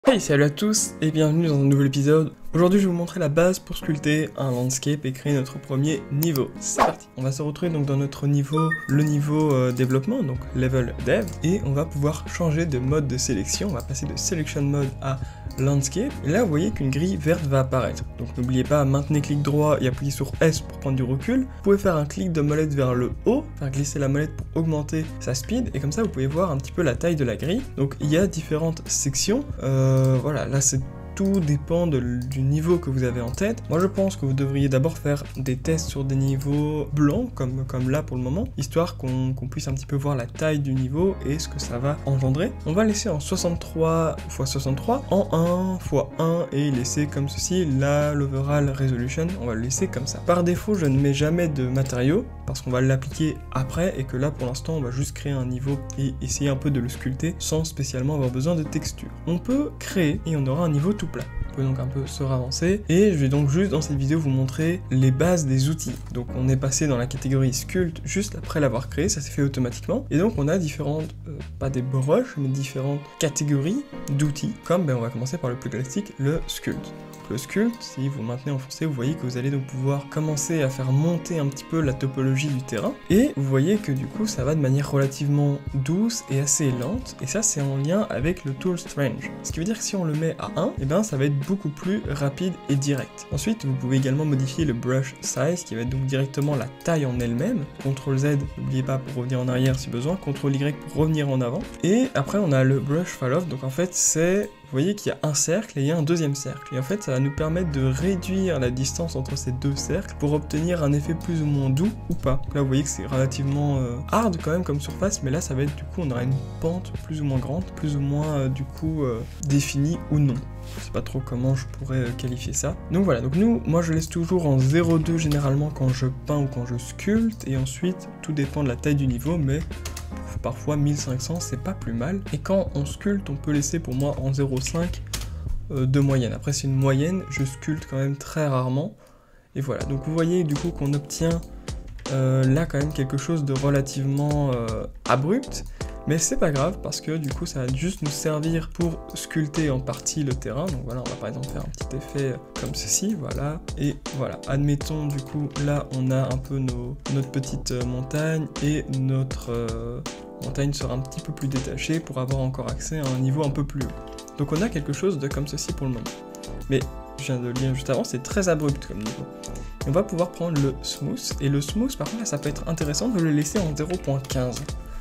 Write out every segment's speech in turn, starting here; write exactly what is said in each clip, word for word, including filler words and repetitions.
Hey, salut à tous et bienvenue dans un nouvel épisode. Aujourd'hui je vais vous montrer la base pour sculpter un landscape et créer notre premier niveau. C'est parti. On va se retrouver donc dans notre niveau, le niveau euh, développement, donc level dev, et on va pouvoir changer de mode de sélection. On va passer de selection mode à landscape, et là vous voyez qu'une grille verte va apparaître. Donc n'oubliez pas, maintenez clic droit et appuyez sur S pour prendre du recul. Vous pouvez faire un clic de molette vers le haut, faire glisser la molette pour augmenter sa speed, et comme ça vous pouvez voir un petit peu la taille de la grille. Donc il y a différentes sections, euh, voilà, là c'est tout dépend de, du niveau que vous avez en tête. Moi je pense que vous devriez d'abord faire des tests sur des niveaux blancs, comme, comme là pour le moment, histoire qu'on qu'on puisse un petit peu voir la taille du niveau et ce que ça va engendrer. On va laisser en soixante-trois fois soixante-trois, en un fois un, et laisser comme ceci la l'overall resolution, on va le laisser comme ça. Par défaut je ne mets jamais de matériaux, parce qu'on va l'appliquer après, et que là pour l'instant on va juste créer un niveau et essayer un peu de le sculpter sans spécialement avoir besoin de texture. On peut créer et on aura un niveau tout plat. On peut donc un peu se ravancer, et je vais donc juste dans cette vidéo vous montrer les bases des outils. Donc on est passé dans la catégorie sculpt juste après l'avoir créé, ça s'est fait automatiquement, et donc on a différentes, euh, pas des brushes, mais différentes catégories d'outils, comme ben, on va commencer par le plus classique, le sculpt. Le sculpt, si vous maintenez enfoncé, vous voyez que vous allez donc pouvoir commencer à faire monter un petit peu la topologie du terrain, et vous voyez que du coup ça va de manière relativement douce et assez lente, et ça c'est en lien avec le tool range. Ce qui veut dire que si on le met à un, et ben ça va être beaucoup plus rapide et direct. Ensuite vous pouvez également modifier le brush size, qui va être donc directement la taille en elle-même. contrôle Z, n'oubliez pas pour revenir en arrière si besoin, contrôle Y pour revenir en avant, et après on a le brush fall off, donc en fait c'est... Vous voyez qu'il y a un cercle et il y a un deuxième cercle. Et en fait, ça va nous permettre de réduire la distance entre ces deux cercles pour obtenir un effet plus ou moins doux ou pas. Là, vous voyez que c'est relativement euh, hard quand même comme surface, mais là, ça va être du coup, on aura une pente plus ou moins grande, plus ou moins euh, du coup euh, définie ou non. Je sais pas trop comment je pourrais euh, qualifier ça. Donc voilà, donc nous, moi je laisse toujours en zéro virgule deux généralement quand je peins ou quand je sculpte, et ensuite, tout dépend de la taille du niveau, mais... parfois mille cinq cents c'est pas plus mal, et quand on sculpte on peut laisser pour moi en zéro virgule cinq euh, de moyenne. Après c'est une moyenne, je sculpte quand même très rarement, et voilà, donc vous voyez du coup qu'on obtient euh, là quand même quelque chose de relativement euh, abrupt, mais c'est pas grave parce que du coup ça va juste nous servir pour sculpter en partie le terrain. Donc voilà, on va par exemple faire un petit effet comme ceci, voilà, et voilà, admettons du coup là on a un peu nos, notre petite montagne, et notre euh, montagne sera un petit peu plus détachée pour avoir encore accès à un niveau un peu plus haut. Donc on a quelque chose de comme ceci pour le moment. Mais je viens de le dire juste avant, c'est très abrupt comme niveau. Et on va pouvoir prendre le smooth, et le smooth par contre là, ça peut être intéressant de le laisser en zéro virgule quinze.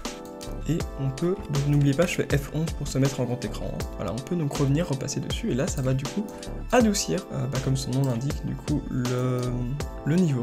Et on peut, donc n'oubliez pas, je fais F onze pour se mettre en grand écran, hein. Voilà, on peut donc revenir, repasser dessus, et là ça va du coup adoucir, euh, bah, comme son nom l'indique, du coup, le, le niveau.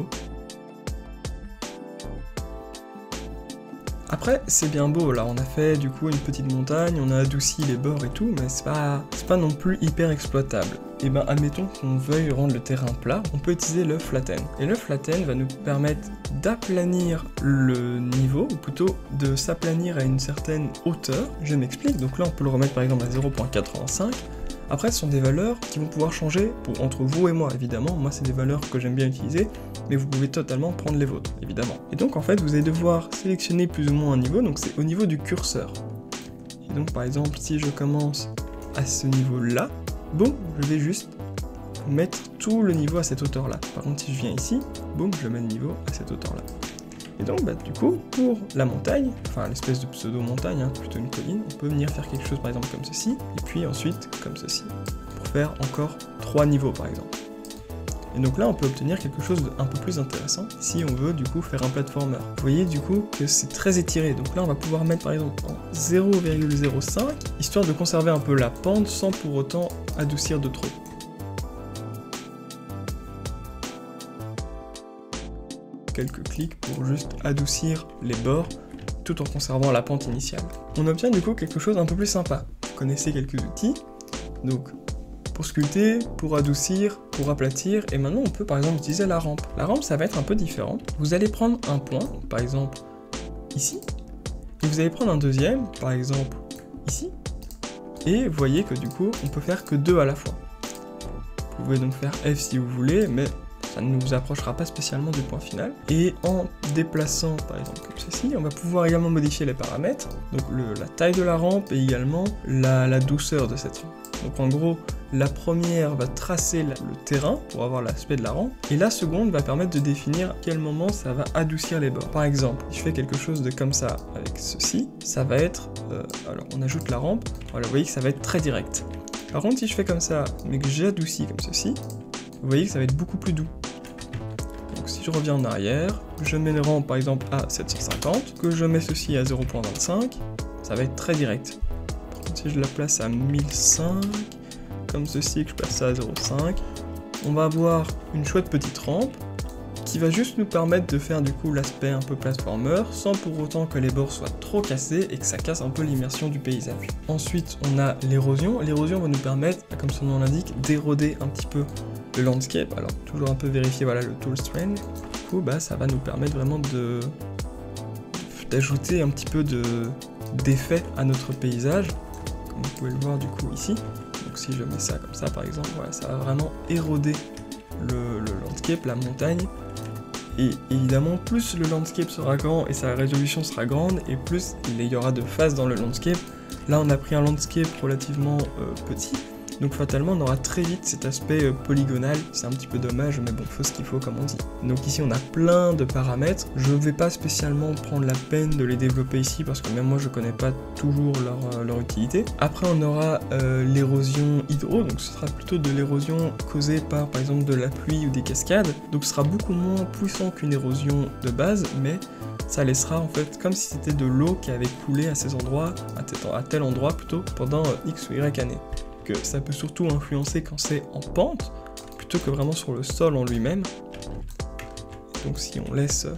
Après, c'est bien beau, là, on a fait du coup une petite montagne, on a adouci les bords et tout, mais c'est pas, c'est pas non plus hyper exploitable. Et ben, admettons qu'on veuille rendre le terrain plat, on peut utiliser le flatten. Et le flatten va nous permettre d'aplanir le niveau, ou plutôt de s'aplanir à une certaine hauteur. Je m'explique, donc là on peut le remettre par exemple à zéro virgule quatre-vingt-cinq. Après, ce sont des valeurs qui vont pouvoir changer pour, entre vous et moi, évidemment. Moi, c'est des valeurs que j'aime bien utiliser, mais vous pouvez totalement prendre les vôtres, évidemment. Et donc, en fait, vous allez devoir sélectionner plus ou moins un niveau, donc c'est au niveau du curseur. Et donc, par exemple, si je commence à ce niveau-là, boum, je vais juste mettre tout le niveau à cette hauteur-là. Par contre, si je viens ici, boum, je mets le niveau à cette hauteur-là. Et donc, bah, du coup, pour la montagne, enfin l'espèce de pseudo-montagne, hein, plutôt une colline, on peut venir faire quelque chose par exemple comme ceci, et puis ensuite comme ceci, pour faire encore trois niveaux par exemple. Et donc là, on peut obtenir quelque chose d'un peu plus intéressant, si on veut du coup faire un platformer. Vous voyez du coup que c'est très étiré, donc là on va pouvoir mettre par exemple en zéro virgule zéro cinq, histoire de conserver un peu la pente sans pour autant adoucir de trop. Quelques clics pour juste adoucir les bords tout en conservant la pente initiale. On obtient du coup quelque chose d'un peu plus sympa. Vous connaissez quelques outils, donc pour sculpter, pour adoucir, pour aplatir, et maintenant on peut par exemple utiliser la rampe. La rampe ça va être un peu différent. Vous allez prendre un point, par exemple ici, et vous allez prendre un deuxième, par exemple ici, et vous voyez que du coup on peut faire que deux à la fois. Vous pouvez donc faire F si vous voulez, mais ça ne nous approchera pas spécialement du point final. Et en déplaçant par exemple comme ceci, on va pouvoir également modifier les paramètres, donc le, la taille de la rampe et également la, la douceur de cette rampe. Donc en gros, la première va tracer la, le terrain pour avoir l'aspect de la rampe, et la seconde va permettre de définir à quel moment ça va adoucir les bords. Par exemple, si je fais quelque chose de comme ça avec ceci, ça va être, euh, alors on ajoute la rampe, voilà, vous voyez que ça va être très direct. Par contre, si je fais comme ça, mais que j'adoucis comme ceci, vous voyez que ça va être beaucoup plus doux. Donc si je reviens en arrière, je mets les rampes par exemple à sept cent cinquante, que je mets ceci à zéro virgule vingt-cinq, ça va être très direct. Par contre, si je la place à mille cinq, comme ceci, que je place ça à zéro virgule cinq, on va avoir une chouette petite rampe qui va juste nous permettre de faire du coup l'aspect un peu platformer sans pour autant que les bords soient trop cassés et que ça casse un peu l'immersion du paysage. Ensuite, on a l'érosion. L'érosion va nous permettre, comme son nom l'indique, d'éroder un petit peu le landscape. Alors, toujours un peu vérifier voilà, le tool strand. Du coup, bah, ça va nous permettre vraiment de d'ajouter un petit peu de d'effet à notre paysage, comme vous pouvez le voir du coup ici. Donc si je mets ça comme ça par exemple, voilà, ça va vraiment éroder le, le landscape, la montagne. Et évidemment, plus le landscape sera grand et sa résolution sera grande, et plus il y aura de faces dans le landscape. Là, on a pris un landscape relativement euh, petit, donc fatalement, on aura très vite cet aspect euh, polygonal. C'est un petit peu dommage, mais bon, faut ce qu'il faut, comme on dit. Donc ici, on a plein de paramètres. Je ne vais pas spécialement prendre la peine de les développer ici, parce que même moi, je connais pas toujours leur, euh, leur utilité. Après, on aura euh, l'érosion hydro, donc ce sera plutôt de l'érosion causée par, par exemple, de la pluie ou des cascades. Donc ce sera beaucoup moins puissant qu'une érosion de base, mais ça laissera en fait comme si c'était de l'eau qui avait coulé à ces endroits, à tel, à tel endroit plutôt, pendant euh, X ou Y années. Que ça peut surtout influencer quand c'est en pente, plutôt que vraiment sur le sol en lui-même. Donc si on laisse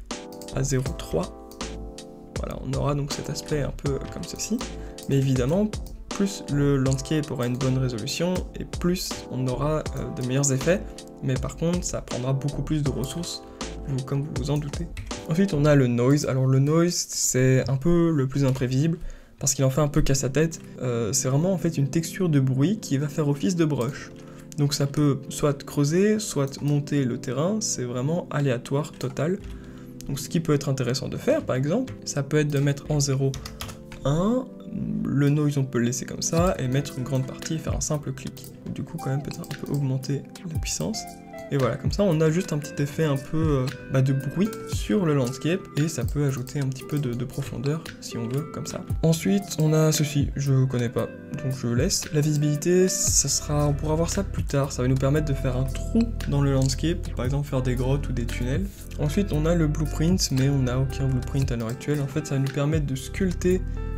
à zéro virgule trois, voilà, on aura donc cet aspect un peu comme ceci. Mais évidemment, plus le landscape aura une bonne résolution, et plus on aura euh, de meilleurs effets. Mais par contre, ça prendra beaucoup plus de ressources, vous, comme vous vous en doutez. Ensuite, on a le noise. Alors le noise, c'est un peu le plus imprévisible, parce qu'il en fait un peu casse à tête. Euh, c'est vraiment en fait une texture de bruit qui va faire office de brush. Donc ça peut soit creuser, soit monter le terrain, c'est vraiment aléatoire total. Donc ce qui peut être intéressant de faire par exemple, ça peut être de mettre en zéro virgule un, le noise on peut le laisser comme ça, et mettre une grande partie et faire un simple clic. Du coup quand même peut-être un peu augmenter la puissance. Et voilà, comme ça on a juste un petit effet un peu euh, bah, de bruit sur le landscape, et ça peut ajouter un petit peu de, de profondeur si on veut, comme ça. Ensuite on a ceci, je connais pas, donc je laisse. La visibilité, ça sera, on pourra voir ça plus tard, ça va nous permettre de faire un trou dans le landscape, par exemple faire des grottes ou des tunnels. Ensuite on a le blueprint, mais on n'a aucun blueprint à l'heure actuelle. En fait ça va nous permettre de sculpter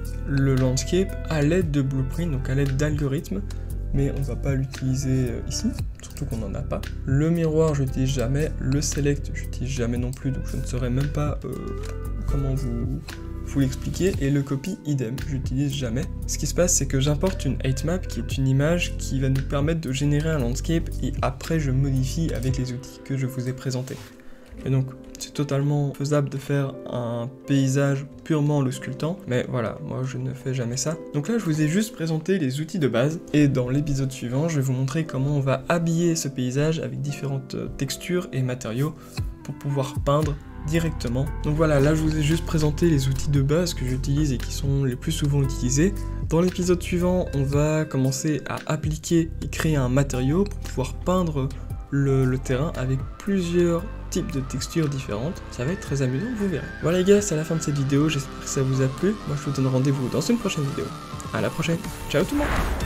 le landscape à l'aide de blueprint, donc à l'aide d'algorithmes, mais on va pas l'utiliser ici, surtout qu'on n'en a pas. Le miroir, je n'utilise jamais. Le select, je n'utilise jamais non plus, donc je ne saurais même pas euh, comment vous, vous l'expliquer. Et le copy, idem, je n'utilise jamais. Ce qui se passe, c'est que j'importe une height-map, qui est une image qui va nous permettre de générer un landscape, et après je modifie avec les outils que je vous ai présentés. Et donc, c'est totalement faisable de faire un paysage purement en le sculptant, mais voilà, moi je ne fais jamais ça. Donc là, je vous ai juste présenté les outils de base, et dans l'épisode suivant, je vais vous montrer comment on va habiller ce paysage avec différentes textures et matériaux pour pouvoir peindre directement. Donc voilà, là je vous ai juste présenté les outils de base que j'utilise et qui sont les plus souvent utilisés. Dans l'épisode suivant, on va commencer à appliquer et créer un matériau pour pouvoir peindre le, le terrain avec plusieurs types de textures différentes. Ça va être très amusant, vous verrez. Voilà les gars, c'est la fin de cette vidéo, j'espère que ça vous a plu. Moi je vous donne rendez-vous dans une prochaine vidéo. À la prochaine, ciao tout le monde.